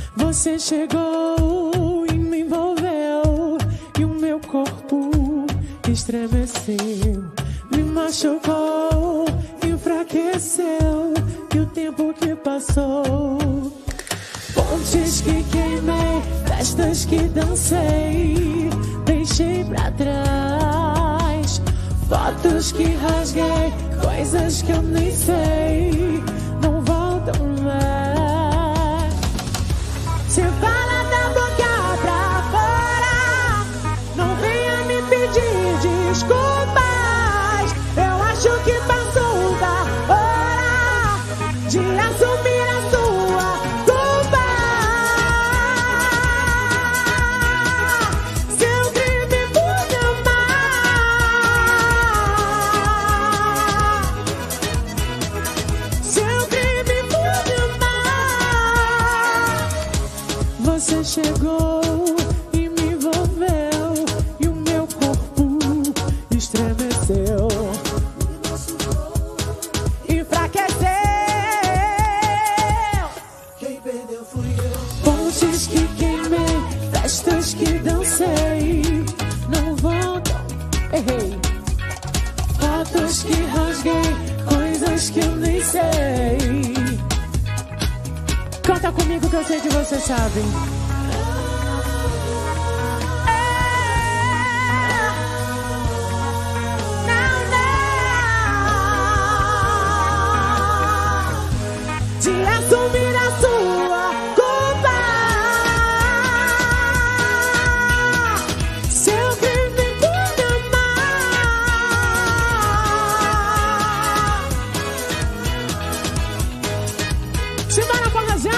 Você chegou e me envolveu, e o meu corpo estremeceu, me machucou, enfraqueceu, e o tempo que passou. Pontes que queimei, festas que dancei, deixei pra trás. Fotos que rasguei, coisas que eu nem sei, não voltam mais. Você fala da boca pra fora, não venha me pedir desculpas. Eu acho que passou da hora de assumir a sua culpa. Seu crime por me amar, seu crime por me amar. Você chegou e me envolveu, e o meu corpo estremeceu, enfraqueceu. Quem perdeu fui eu. Pontes que queimei, festas que dancei, não voltam, errei. Fotos que rasguei, coisas que eu nem sei. Canta comigo que eu sei que você sabe. De assumir a sua culpa. Seu crime por me amar. Simbora, forrazeiro!